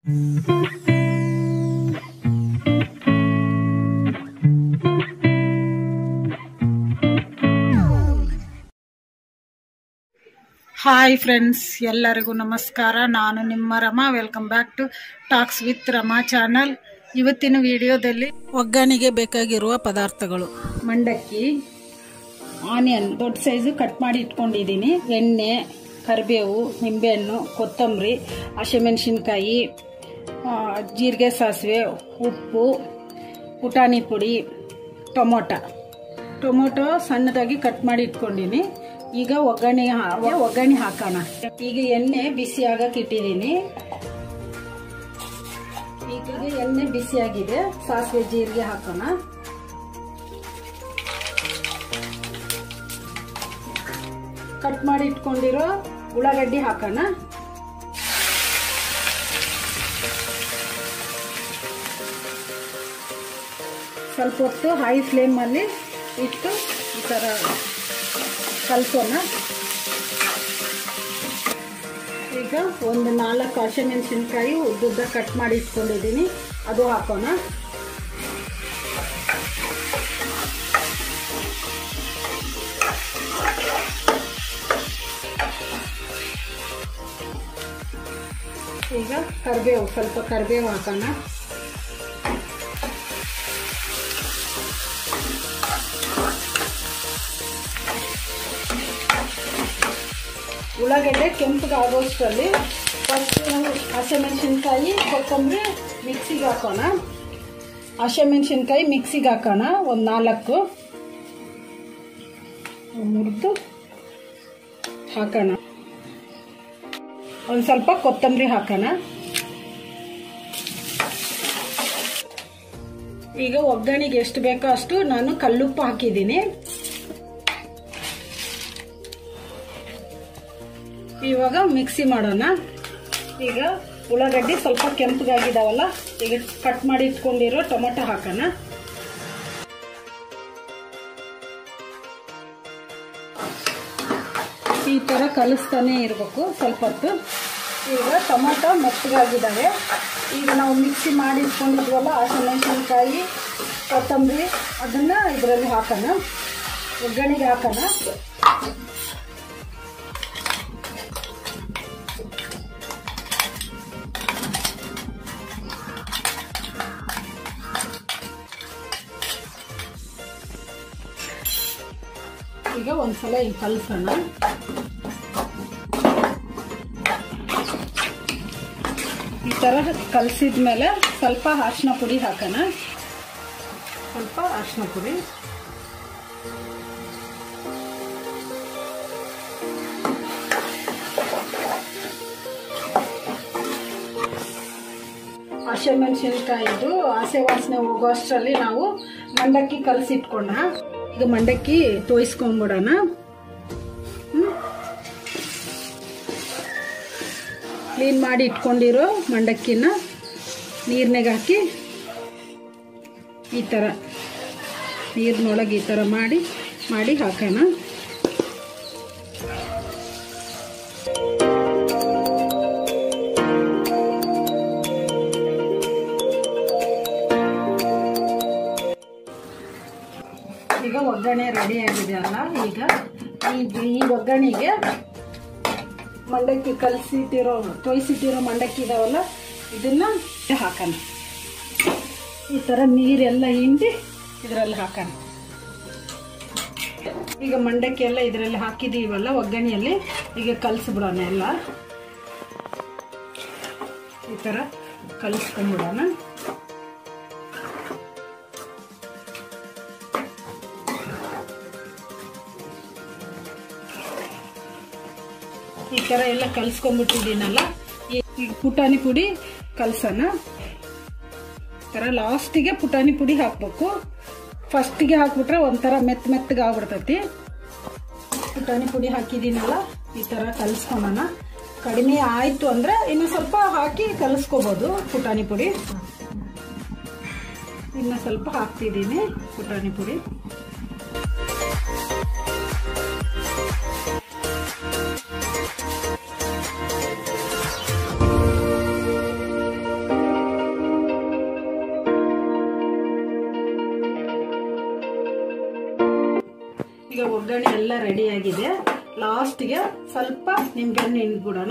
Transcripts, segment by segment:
Hi friends, ಎಲ್ಲರಿಗೂ ನಮಸ್ಕಾರ. ನಾನು ನಿಮ್ಮ Rama. Welcome back to talks with Rama channel. ಇವತ್ತಿನ ವಿಡಿಯೋದಲ್ಲಿ ಒಗ್ಗರಣೆಗೆ ಬೇಕಾಗಿರುವ ಪದಾರ್ಥಗಳು: ಮಂಡಕ್ಕಿ, ಆನಿಯನ್ ದೊಡ್ಡ ಸೈಜು ಕಟ್ ಮಾಡಿ ಇಟ್ಕೊಂಡಿದ್ದೀನಿ, ಎಣ್ಣೆ, ಕರಿಬೇವು, ನಿಂಬೆಹಣ್ಣು, ಕೊತ್ತಂಬರಿ, ಹಸಿಮೆಣಸಿನ್ಕಾಯಿ, ಜೀರಿಗೆ, ಸಾಸಿವೆ, ಉಪ್ಪು, ಪುಟಾಣಿ ಪುಡಿ, ಟೊಮೊಟೊ ಸಣ್ಣದಾಗಿ ಕಟ್ ಮಾಡಿ ಇಟ್ಕೊಂಡಿನಿ. ಈಗ ಒಗ್ಗರಣೆ ಹಾಕೋಣ. ಈಗ ಎಣ್ಣೆ ಬಿಸಿ ಆಗಕ್ಕೆ ಇಟ್ಟಿದ್ದೀನಿ. ಈಗ ಎಣ್ಣೆ ಬಿಸಿ ಆಗಿದೆ. ಸಾಸಿವೆ, ಜೀರಿಗೆ ಹಾಕೋಣ. ಕಟ್ ಮಾಡಿ ಇಟ್ಕೊಂಡಿರೋ ಉಳ್ಳಾಗಡ್ಡಿ ಹಾಕೋಣ. ಸ್ವಲ್ಪ ಹೊತ್ತು ಹೈ ಫ್ಲೇಮ್ ಅಲ್ಲಿ ಇಟ್ಟು ಈ ತರ ಕಲಸೋಣ. ಈಗ ಒಂದು 4 ಹಸಿಮೆಣಸಿನಕಾಯಿ ಉದ್ದುದ್ದ ಕಟ್ ಮಾಡಿ ಇಟ್ಕೊಂಡಿದ್ದೀನಿ, ಅದು ಹಾಕೋಣ. ಈಗ ಸ್ವಲ್ಪ ಕರಿಬೇವು ಹಾಕೋಣ. ಉಳ್ಳಾಗಡ್ಡೆ ಕೆಂಪಗೆ ಆಗೋಷ್ಟರಲ್ಲಿ ಫಸ್ಟ್ ನಾವು ಹಸಿಮೆಣಸಿನ್ಕಾಯಿ, ಕೊತ್ತಂಬರಿ ಮಿಕ್ಸಿಗೆ ಹಾಕೋಣ. ಹಸಿಮೆಣಸಿನ್ಕಾಯಿ ಮಿಕ್ಸಿಗೆ ಹಾಕೋಣ. ಒಂದು 4 ಮುರಿದು ಹಾಕೋಣ. ಒಂದು ಸ್ವಲ್ಪ ಕೊತ್ತಂಬರಿ ಹಾಕೋಣ. ಈಗ ಒಗ್ಗರಣೆಗೆ ಎಷ್ಟು ಬೇಕೋ ಅಷ್ಟು ನಾನು ಕಲ್ಲುಪ್ಪು ಹಾಕಿದ್ದೀನಿ. ಇವಾಗ ಮಿಕ್ಸಿ ಮಾಡೋಣ. ಈಗ ಉಳ್ಳಾಗಡ್ಡಿ ಸ್ವಲ್ಪ ಕೆಂಪಗಾಗಿದಾವಲ್ಲ, ಈಗ ಕಟ್ ಮಾಡಿ ಇಟ್ಕೊಂಡಿರೋ ಟೊಮೊಟೊ ಹಾಕೋಣ. ಈ ತರ ಕಲಿಸ್ತಾನೆ ಇರಬೇಕು ಸ್ವಲ್ಪ ಹೊತ್ತು. ಈಗ ಟೊಮೊಟೊ ಮೆತ್ತಗಾಗಿದ್ದಾವೆ. ಈಗ ನಾವು ಮಿಕ್ಸಿ ಮಾಡಿ ಇಟ್ಕೊಂಡಿದ್ವಲ್ಲ ಹಸಿಮೆಣಸಿನಕಾಯಿ, ಕೊತ್ತಂಬರಿ, ಅದನ್ನ ಇದರಲ್ಲಿ ಹಾಕೋಣ, ಒಗ್ಗರಣೆಗೆ ಹಾಕೋಣ. ಈಗ ಒಂದ್ಸಲ ಹಿಂಗೆ ಕಲಸೋಣ. ಈ ತರ ಕಲಸಿದ್ಮೇಲೆ ಸ್ವಲ್ಪ ಅರಿಶಿನ ಪುಡಿ ಹಾಕೋಣ. ಸ್ವಲ್ಪ ಅರಿಶಿನ ಪುಡಿ, ಹಸಿಮೆಣಸಿನಕಾಯಿದು ಹಸಿ ವಾಸನೆ ಹೋಗುವಷ್ಟರಲ್ಲಿ ನಾವು ಮಂಡಕ್ಕಿ ಕಲಸಿಟ್ಕೊಂಡ. ಈಗ ಮಂಡಕ್ಕಿ ತೋಯಿಸ್ಕೊಂಡ್ಬಿಡೋಣ. ಕ್ಲೀನ್ ಮಾಡಿ ಇಟ್ಕೊಂಡಿರೋ ಮಂಡಕ್ಕಿನ ನೀರ್ನಾಗ ಹಾಕಿ ಈ ಥರ ನೀರಿನೊಳಗೆ ಈ ಥರ ಮಾಡಿ ಹಾಕೋಣ. ಈಗ ಒಗ್ಗರಣೆ ರೆಡಿ ಆಗಿದೆ ಅಲ್ಲ. ಈಗ ಈ ಒಗ್ಗರಣೆಗೆ ಮಂಡಕ್ಕಿ ತೋಯಿಸಿಟ್ಟಿರೋ ಮಂಡಕ್ಕಿ ಇದಾವಲ್ಲ, ಇದನ್ನ ಹಾಕೋಣ. ಈ ತರ ನೀರೆಲ್ಲ ಹಿಂಡಿ ಇದರಲ್ಲಿ ಹಾಕೋಣ. ಈಗ ಮಂಡಕ್ಕಿ ಎಲ್ಲ ಇದರಲ್ಲಿ ಹಾಕಿದೀವಲ್ಲ ಒಗ್ಗರಣೆಯಲ್ಲಿ, ಈಗ ಕಲಸಿಬಿಡೋಣ. ಎಲ್ಲ ಈ ತರ ಕಲಸ್ಕೊಂಡ್ಬಿಡೋಣ. ಈ ತರ ಎಲ್ಲ ಕಲ್ಸ್ಕೊಂಡ್ಬಿಟ್ಟಿದ್ದೀನಲ್ಲ, ಈಗ ಪುಟಾಣಿ ಪುಡಿ ಕಲ್ಸೋಣ. ತರ ಲಾಸ್ಟಿಗೆ ಪುಟಾಣಿ ಪುಡಿ ಹಾಕ್ಬೇಕು. ಫಸ್ಟಿಗೆ ಹಾಕ್ಬಿಟ್ರೆ ಒಂಥರ ಮೆತ್ತಗೆ ಆಗ್ಬಿಡ್ತೈತಿ. ಪುಟಾಣಿ ಪುಡಿ ಹಾಕಿದ್ದೀನಲ್ಲ, ಈ ತರ ಕಲ್ಸ್ಕೊಳೋಣ. ಕಡಿಮೆ ಆಯ್ತು ಅಂದ್ರೆ ಇನ್ನು ಸ್ವಲ್ಪ ಹಾಕಿ ಕಲಸ್ಕೋಬಹುದು. ಪುಟಾಣಿ ಪುಡಿ ಇನ್ನು ಸ್ವಲ್ಪ ಹಾಕ್ತಿದ್ದೀನಿ. ಪುಟಾಣಿ ಪುಡಿ ಈಗ ಒಗ್ಗರಣೆ ಎಲ್ಲ ರೆಡಿ ಆಗಿದೆ. ಲಾಸ್ಟ್ಗೆ ಸ್ವಲ್ಪ ನಿಂಬೆಹಣ್ಣು ಹಿಂಡ್ಬಿಡೋಣ.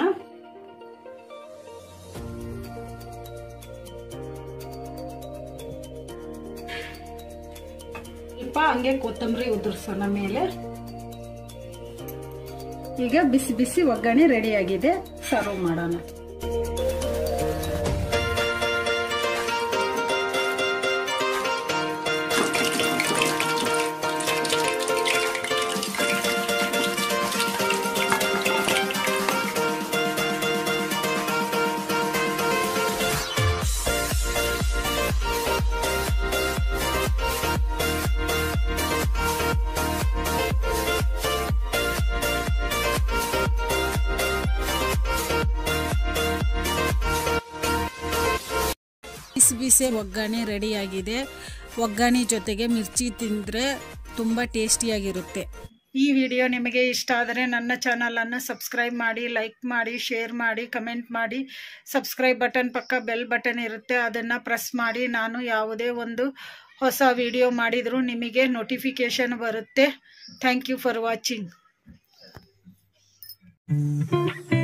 ಸ್ವಲ್ಪ ಹಂಗೆ ಕೊತ್ತಂಬರಿ ಉದುರ್ಸೋಣ ಮೇಲೆ. ಈಗ ಬಿಸಿ ಬಿಸಿ ಒಗ್ಗರಣೆ ರೆಡಿ ಆಗಿದೆ, ಸರ್ವ್ ಮಾಡೋಣ. ಬಿಸಿ ಬಿಸಿ ಒಗ್ಗರಣೆ ರೆಡಿಯಾಗಿದೆ. ಒಗ್ಗರಣೆ ಜೊತೆಗೆ ಮಿರ್ಚಿ ತಿಂದರೆ ತುಂಬ ಟೇಸ್ಟಿಯಾಗಿರುತ್ತೆ. ಈ ವಿಡಿಯೋ ನಿಮಗೆ ಇಷ್ಟ ಆದರೆ ನನ್ನ ಚಾನಲನ್ನು ಸಬ್ಸ್ಕ್ರೈಬ್ ಮಾಡಿ, ಲೈಕ್ ಮಾಡಿ, ಶೇರ್ ಮಾಡಿ, ಕಮೆಂಟ್ ಮಾಡಿ. ಸಬ್ಸ್ಕ್ರೈಬ್ ಬಟನ್ ಪಕ್ಕ ಬೆಲ್ ಬಟನ್ ಇರುತ್ತೆ, ಅದನ್ನು ಪ್ರೆಸ್ ಮಾಡಿ. ನಾನು ಯಾವುದೇ ಒಂದು ಹೊಸ ವಿಡಿಯೋ ಮಾಡಿದರೂ ನಿಮಗೆ ನೋಟಿಫಿಕೇಷನ್ ಬರುತ್ತೆ. Thank you for watching.